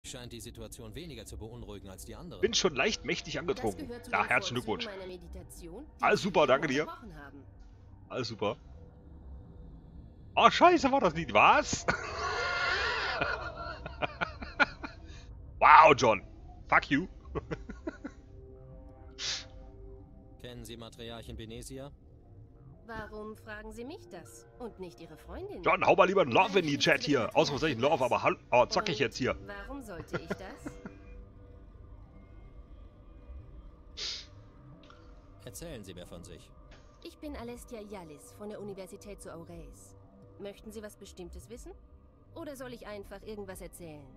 Scheint die Situation weniger zu beunruhigen als die andere. Bin schon leicht mächtig angetrunken. Ja, herzlichen Glückwunsch. Meditation, Alles super, danke dir. Alles super. Oh, scheiße, war das nicht. Was? Wow, John. Fuck you. Kennen Sie Matriarchin Benesia? Warum fragen Sie mich das und nicht Ihre Freundin? John, hau mal lieber ein Love in die Chat hier. Ausrufezeichen Love, aber hallo, zack ich jetzt hier. Warum sollte ich das? Erzählen Sie mir von sich. Ich bin Alestia Yallis von der Universität zu Aureis. Möchten Sie was Bestimmtes wissen? Oder soll ich einfach irgendwas erzählen?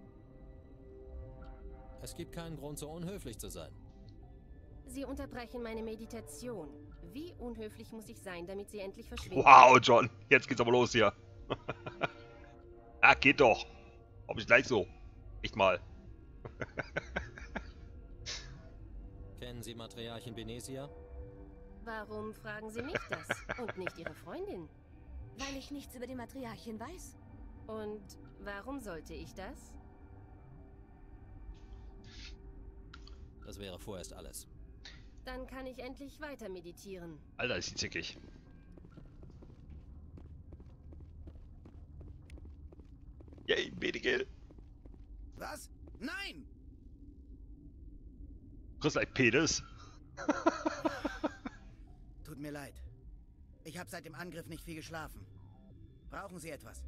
Es gibt keinen Grund, so unhöflich zu sein. Sie unterbrechen meine Meditation. Wie unhöflich muss ich sein, damit Sie endlich verschwinden? Wow, John. Jetzt geht's aber los hier. Ah, geht doch. Ob ich gleich so. Echt mal. Kennen Sie Matriarchin Benesia? Warum fragen Sie mich das und nicht Ihre Freundin? Weil ich nichts über die Matriarchin weiß. Und warum sollte ich das? Das wäre vorerst alles. Dann kann ich endlich weiter meditieren. Alter, ist die zickig. Yay, Medical. Was? Nein! Chris ein Penis. Tut mir leid. Ich habe seit dem Angriff nicht viel geschlafen. Brauchen Sie etwas?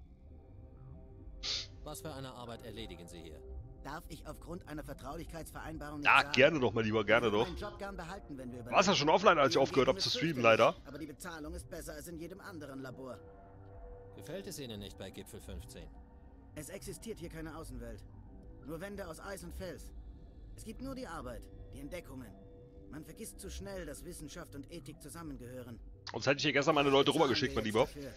Was für eine Arbeit erledigen Sie hier? Darf ich aufgrund einer Vertraulichkeitsvereinbarung nicht Ja, sagen? gerne doch, mal lieber, gerne Ich würde doch. meinen Job gern behalten, wenn wir über Warst ja schon offline, als ich aufgehört habe zu streamen, leider. Aber die Bezahlung ist besser als in jedem anderen Labor. Gefällt es Ihnen nicht bei Gipfel 15? Es existiert hier keine Außenwelt. Nur Wände aus Eis und Fels. Es gibt nur die Arbeit, die Entdeckungen. Man vergisst zu schnell, dass Wissenschaft und Ethik zusammengehören. Sonst hätte ich hier gestern meine Leute rübergeschickt, mein Lieber. Dafür.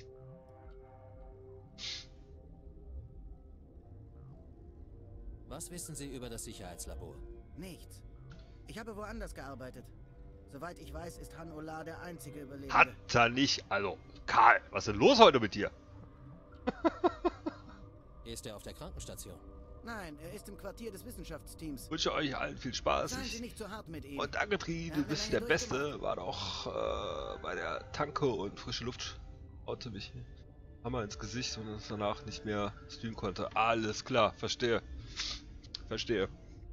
Was wissen Sie über das Sicherheitslabor? Nichts. Ich habe woanders gearbeitet. Soweit ich weiß, ist Han Ola der einzige Überlebende. Hat er nicht. Also, Karl, was ist denn los heute mit dir? Ist er auf der Krankenstation? Nein, er ist im Quartier des Wissenschaftsteams. Ich wünsche euch allen viel Spaß. Seien Sie nicht zu hart mit ihm. Und danke, Tri, du bist der Beste. War doch bei der Tanke und frische Luft. Haute mich Hammer ins Gesicht und es danach nicht mehr streamen konnte. Alles klar, verstehe. Verstehe.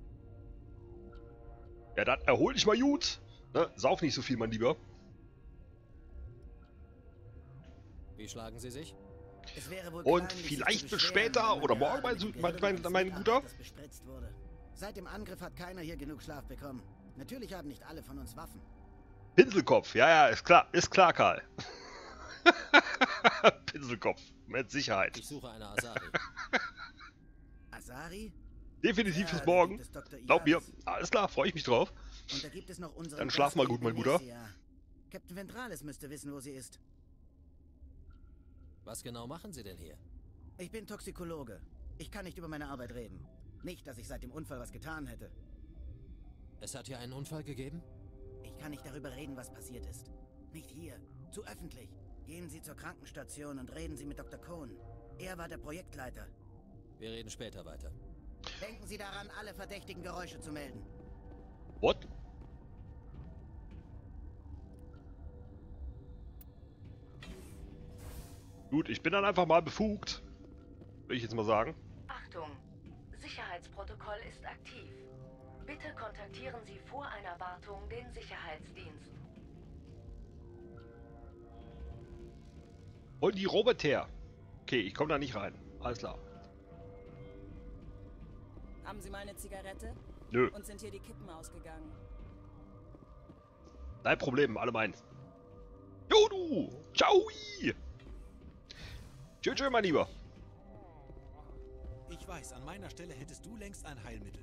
Ja, dann erhol dich mal gut. Ne? Sauf nicht so viel, mein Lieber. Wie schlagen Sie sich? Es wäre wohl Und kleinlich, vielleicht sich zu bis beschweren, später wenn oder man morgen, gerade mit dem mein Gehirn Guter. das bespritzt wurde. Seit dem Angriff hat keiner hier genug Schlaf bekommen. Natürlich haben nicht alle von uns Waffen. Pinselkopf, ja, ist klar, Karl. Pinselkopf, mit Sicherheit. Ich suche eine Asari. Asari? Definitiv Ja, fürs da Morgen. gibt es Dr. Glaub mir, Iyalis. alles klar, freue ich mich drauf. Und da gibt es noch unsere Dann schlaf mal Bestie gut, mein Bruder. Venetia. Captain Ventrales müsste wissen, wo sie ist. Was genau machen Sie denn hier? Ich bin Toxikologe. Ich kann nicht über meine Arbeit reden. Nicht, dass ich seit dem Unfall was getan hätte. Es hat hier einen Unfall gegeben? Ich kann nicht darüber reden, was passiert ist. Nicht hier. Zu öffentlich. Gehen Sie zur Krankenstation und reden Sie mit Dr. Cohn. Er war der Projektleiter. Wir reden später weiter. Denken Sie daran, alle verdächtigen Geräusche zu melden. What? Gut, ich bin dann einfach mal befugt. Will ich jetzt mal sagen. Achtung! Sicherheitsprotokoll ist aktiv. Bitte kontaktieren Sie vor einer Wartung den Sicherheitsdienst. Und die Roboter. Okay, ich komme da nicht rein. Alles klar. Haben Sie mal eine Zigarette? Nö. Und sind hier die Kippen ausgegangen? Kein Problem, alle meins. Jo du! Ciao! Tschüss, mein Lieber. Ich weiß, an meiner Stelle hättest du längst ein Heilmittel.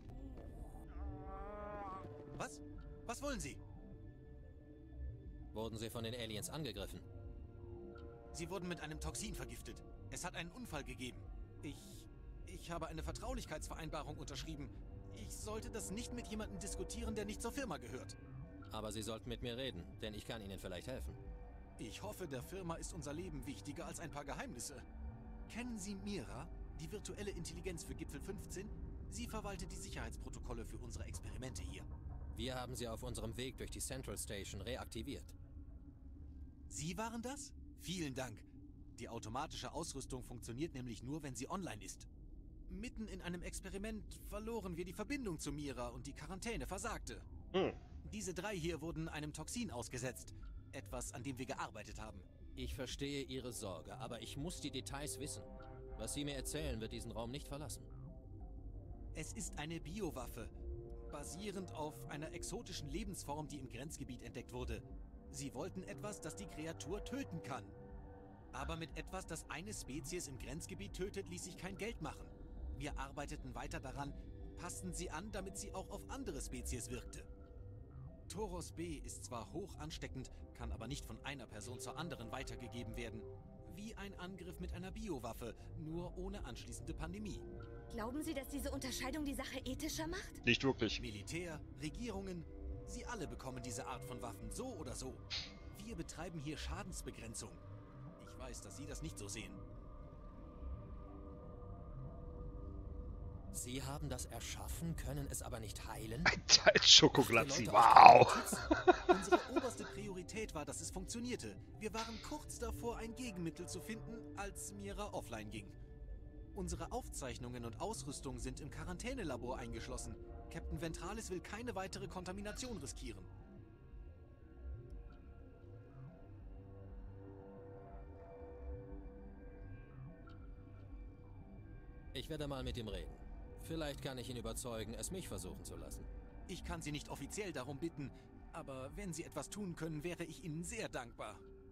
Was? Was wollen Sie? Wurden Sie von den Aliens angegriffen? Sie wurden mit einem Toxin vergiftet. Es hat einen Unfall gegeben. Ich habe eine Vertraulichkeitsvereinbarung unterschrieben. Ich sollte das nicht mit jemandem diskutieren, der nicht zur Firma gehört. Aber Sie sollten mit mir reden, denn ich kann Ihnen vielleicht helfen. Ich hoffe, der Firma ist unser Leben wichtiger als ein paar Geheimnisse. Kennen Sie Mira? Die virtuelle Intelligenz für Gipfel 15. Sie verwaltet die Sicherheitsprotokolle für unsere Experimente hier. Wir haben sie auf unserem Weg durch die Central Station reaktiviert. Sie waren das? Vielen Dank. Die automatische Ausrüstung funktioniert nämlich nur, wenn sie online ist. Mitten in einem Experiment verloren wir die Verbindung zu Mira und die Quarantäne versagte. Diese 3 hier wurden einem Toxin ausgesetzt. Etwas, an dem wir gearbeitet haben. Ich verstehe Ihre Sorge, aber ich muss die Details wissen. Was Sie mir erzählen, wird diesen Raum nicht verlassen. Es ist eine Biowaffe, basierend auf einer exotischen Lebensform, die im Grenzgebiet entdeckt wurde. Sie wollten etwas, das die Kreatur töten kann. Aber mit etwas, das eine Spezies im Grenzgebiet tötet, ließ sich kein Geld machen. Wir arbeiteten weiter daran, passten sie an, damit sie auch auf andere Spezies wirkte. Toros B ist zwar hoch ansteckend, kann aber nicht von einer Person zur anderen weitergegeben werden. Wie ein Angriff mit einer Biowaffe, nur ohne anschließende Pandemie. Glauben Sie, dass diese Unterscheidung die Sache ethischer macht? Nicht wirklich. Militär, Regierungen, sie alle bekommen diese Art von Waffen, so oder so. Wir betreiben hier Schadensbegrenzung. Ich weiß, dass Sie das nicht so sehen. Sie haben das erschaffen, können es aber nicht heilen? Ein Teil Schokoglatzi, Leute wow! Unsere oberste Priorität war, dass es funktionierte. Wir waren kurz davor, ein Gegenmittel zu finden, als Mira offline ging. Unsere Aufzeichnungen und Ausrüstung sind im Quarantänelabor eingeschlossen. Captain Ventralis will keine weitere Kontamination riskieren. Ich werde mal mit ihm reden. Vielleicht kann ich ihn überzeugen, es mich versuchen zu lassen. Ich kann Sie nicht offiziell darum bitten, aber wenn Sie etwas tun können, wäre ich Ihnen sehr dankbar.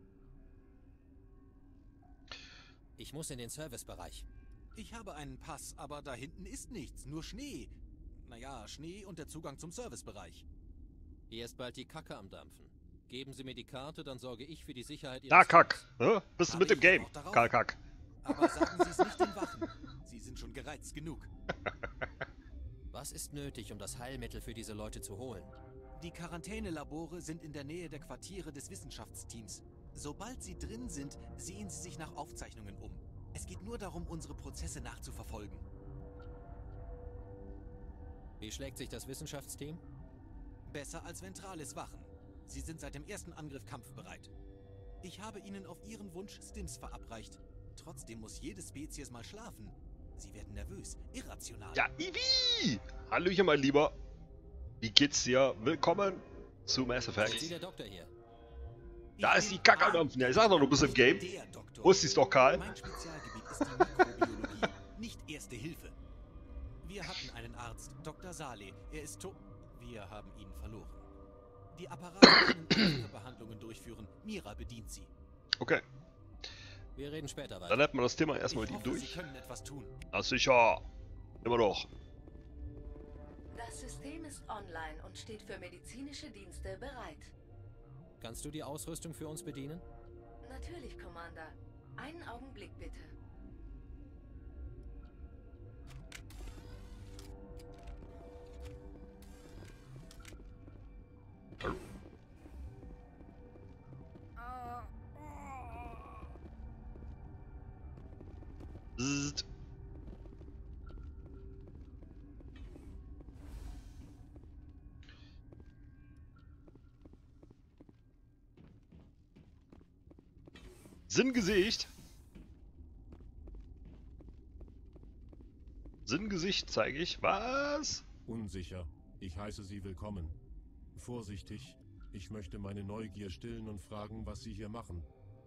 Ich muss in den Servicebereich. Ich habe einen Pass, aber da hinten ist nichts, nur Schnee. Naja, Schnee und der Zugang zum Servicebereich. Hier ist bald die Kacke am Dampfen. Geben Sie mir die Karte, dann sorge ich für die Sicherheit Ihres Da, Kack! Teams. Bist du mit dem Game? Karl Kack. Aber sagen Sie es nicht den Wachen. Sie sind schon gereizt genug. Was ist nötig, um das Heilmittel für diese Leute zu holen? Die Quarantänelabore sind in der Nähe der Quartiere des Wissenschaftsteams. Sobald Sie drin sind, sehen Sie sich nach Aufzeichnungen um. Es geht nur darum, unsere Prozesse nachzuverfolgen. Wie schlägt sich das Wissenschaftsteam? Besser als Ventralis Wachen. Sie sind seit dem ersten Angriff kampfbereit. Ich habe Ihnen auf Ihren Wunsch Stims verabreicht. Trotzdem muss jede Spezies mal schlafen. Sie werden nervös, irrational. Ja, Ivi! Hallöchen, mein Lieber. Wie geht's dir? Willkommen zu Mass Sind Effect. Sie der Doktor hier? Da ist die Kacke am Dampfen. Ja, ich sag doch, du bist im Game. Der Doktor. Wusstest doch, Karl. Mein Spezialgebiet ist die Mikrobiologie, nicht Erste Hilfe. Wir hatten einen Arzt, Dr. Saleh. Er ist tot. Wir haben ihn verloren. Die Apparate können andere Behandlungen durchführen. Mira bedient sie. Okay, Wir reden später dann weiter. lernt man das Thema erstmal Ich die hoffe, Sie durch. können etwas tun. Na sicher. Immer doch. Das System ist online und steht für medizinische Dienste bereit. Kannst du die Ausrüstung für uns bedienen? Natürlich, Commander. Einen Augenblick bitte. Bzzzt. Sinngesicht. Sinngesicht zeige ich. Was? Unsicher. Ich heiße Sie willkommen. Vorsichtig. Ich möchte meine Neugier stillen und fragen, was Sie hier machen.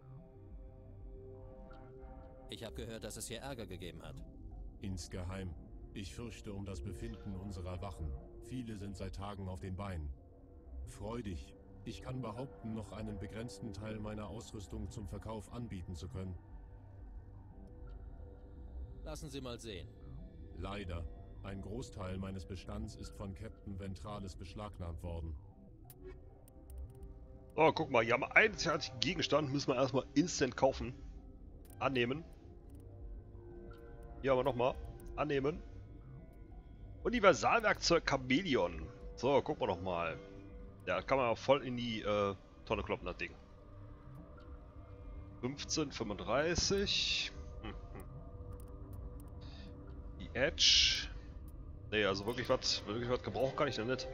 Ich habe gehört, dass es hier Ärger gegeben hat. Insgeheim. Ich fürchte um das Befinden unserer Wachen. Viele sind seit Tagen auf den Beinen. Freudig. Ich kann behaupten, noch einen begrenzten Teil meiner Ausrüstung zum Verkauf anbieten zu können. Lassen Sie mal sehen. Leider. Ein Großteil meines Bestands ist von Captain Ventralis beschlagnahmt worden. Oh, guck mal, hier haben wir einen einzigartigen Gegenstand, müssen wir erstmal instant kaufen. Annehmen. Hier haben wir nochmal. Annehmen. Universalwerkzeug Chamäleon. So, gucken wir doch mal. Ja, kann man auch voll in die Tonne kloppen, das Ding. 15,35. Edge. Nee, also wirklich was gebraucht kann ich da nicht.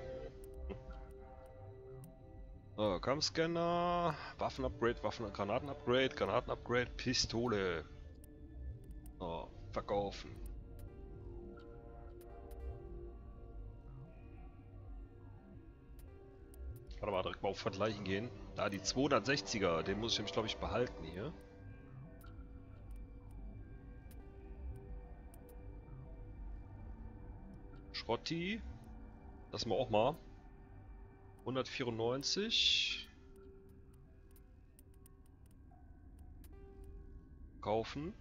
So, Kampfscanner, Waffen-Upgrade, Granaten-Upgrade, Granaten-Upgrade, Pistole. So, verkaufen. Warte mal, direkt mal auf Vergleichen gehen. Da, die 260er, den muss ich nämlich, glaube ich, behalten hier. Schrotti. Lassen wir auch mal. 194. Kaufen.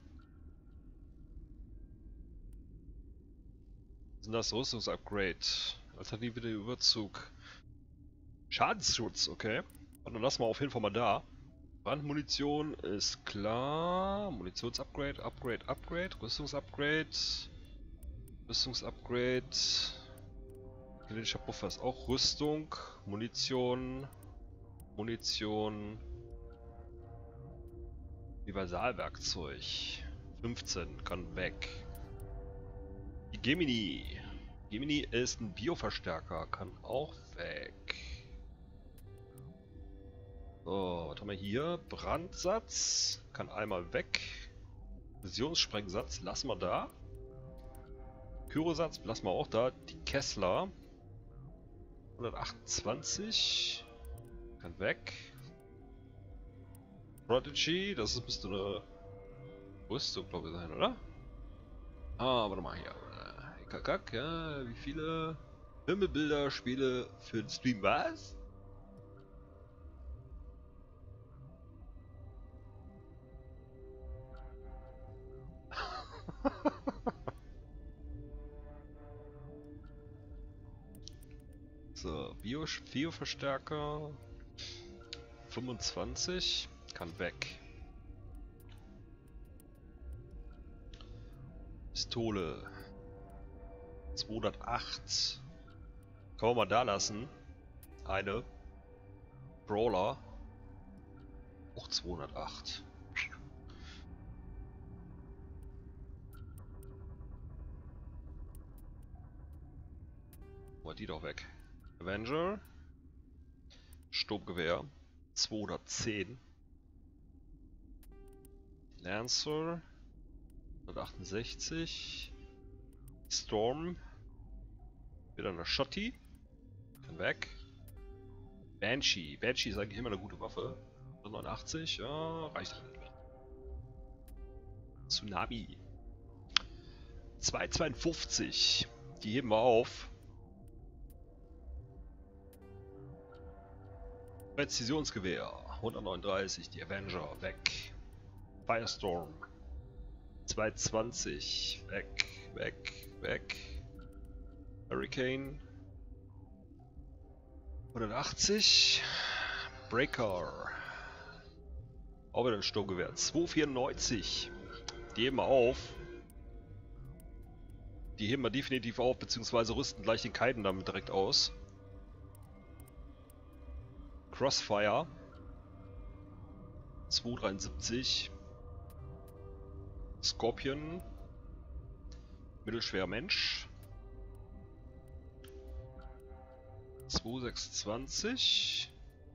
Sind das Rüstungsupgrade? Alternative den Überzug. Schadensschutz, okay. Und dann lassen wir auf jeden Fall mal da. Brandmunition ist klar. Munitionsupgrade, Upgrade. Rüstungsupgrade. Rüstungsupgrade. Kinetischer Puffer ist auch Rüstung. Munition. Universalwerkzeug. 15 kann weg. Die Gemini. Gemini ist ein Bioverstärker, kann auch weg. So, was haben wir hier? Brandsatz kann einmal weg. Fusionssprengsatz lassen wir da. Pyrosatz lassen wir auch da. Die Kessler 128 kann weg. Prodigy, das müsste eine Rüstung, glaube ich, sein, oder? Ah, warte mal hier. Kack, ja, wie viele Wimmelbilder Spiele für den Stream was? So, Bioverstärker 25 kann weg. Pistole 208 kann man mal da lassen. Eine Brawler auch 208. War die doch weg. Avenger. Sturmgewehr. 210. Lancer. 168. Storm. Wieder eine Shotty. Kann weg. Banshee. Banshee ist eigentlich immer eine gute Waffe. 89. Ja, reicht halt nicht. Tsunami. 252. Die heben wir auf. Präzisionsgewehr 139, die Avenger weg. Firestorm 220 weg. Hurricane 180. Breaker auch wieder ein Sturmgewehr 294. Die heben wir auf. Die heben wir definitiv auf, beziehungsweise rüsten gleich den Kaiden damit direkt aus. Crossfire 273. Scorpion mittelschwerer Mensch 226.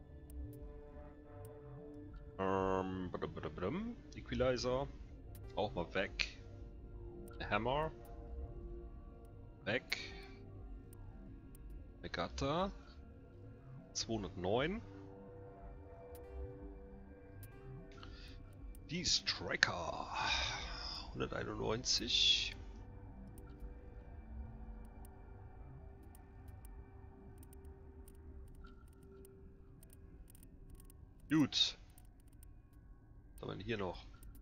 Equalizer auch mal weg. Hammer weg. Regatta 209. Die Striker 191. Gut. Was haben wir denn hier noch?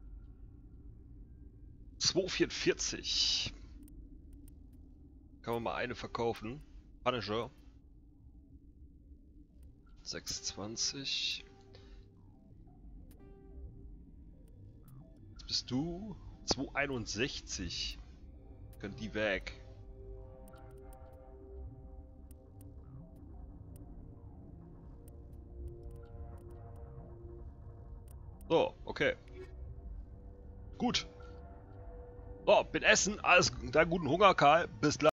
244. Kann man mal eine verkaufen. Punisher 620. Jetzt bist du 261. Können die weg. So, okay. Gut. So, bin essen. Alles, deinen guten Hunger, Karl. Bis gleich.